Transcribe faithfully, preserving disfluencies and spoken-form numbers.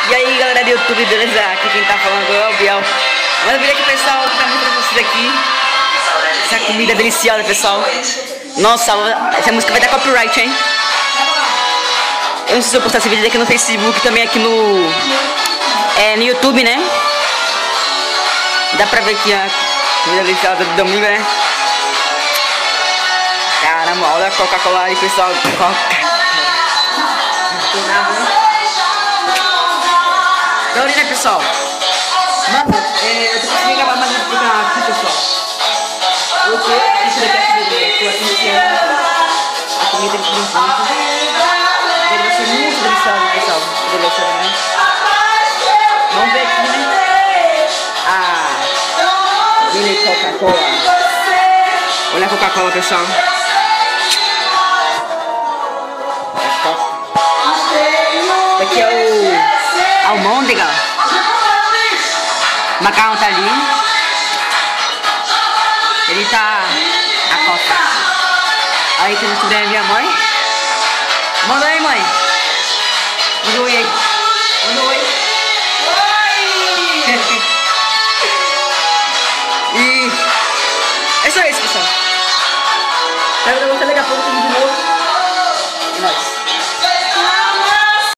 E aí galera do YouTube, beleza? Aqui quem tá falando é o Biel. Manda vir aqui pessoal, que tá muito pra vocês aqui. Essa comida deliciosa, pessoal. Nossa, essa música vai dar copyright, hein? Eu não sei se eu postar esse vídeo aqui no Facebook, também aqui no... É, no YouTube, né? Dá pra ver aqui a comida deliciosa do domingo, né? Caramba, olha a Coca-Cola aí, pessoal. Coca. Da hora, né, pessoal? Mano, é, eu tô conseguindo gravar mais um canal aqui, pessoal. Eu tô isso daqui é tudo, né? Tô assistindo a comida de conjunto. Ele vai ser muito delicioso, pessoal. Delicioso, né? Vamos ver aqui, né? Ah, mini Coca-Cola. Olha a Coca-Cola, pessoal. Aqui é o almôndega. O macarrão tá ali. Ele tá a coca. Aí tem muito bem a minha mãe. Manda aí, mãe. Manda oi aí. Manda oi. Oi. E é só isso, pessoal. Espero que você daqui a pouco de novo.